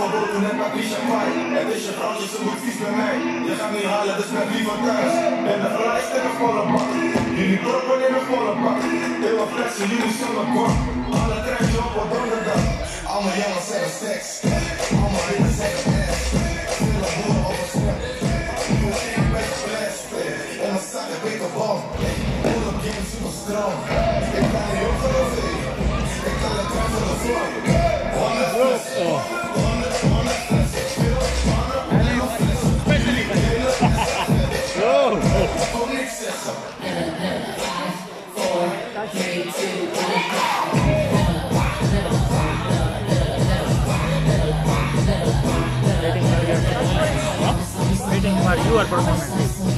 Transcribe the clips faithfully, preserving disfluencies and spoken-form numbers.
geboten, net maar cliché pie. Het is je vrouwtje, ze moet vies bij mij. Je gaat niet halen, dus ben liever thuis. Ben de verlijst in een volle bak. Jullie proppen in een volle bak. Heel wat flessen, jullie zonder kort. Alle treintje op wat donderdag. Allemaal jongens zeggen stacks. Allemaal willen zeggen ass. Veel boeren op een snap. Ik wil één beetje fles. En dan staat ik beter bal. Pull-up game super strong. Ik kan niet op voor de vee. Ik kan het trein voor de vloer. honderd flessen. honderd, honderd flessen. honderd flessen. Ik kon niks zeggen. three, two, one, waiting for your performance.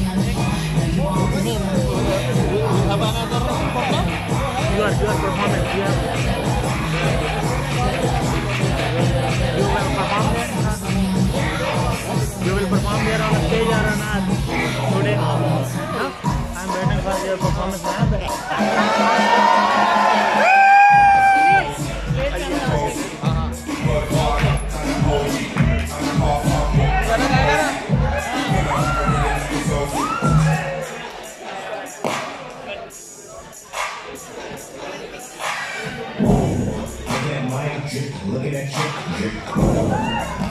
Your your performance. You, have, you will perform there. You will perform there on the stage or not today? No? I'm waiting for your performance now. Look at that mic, look at that chick.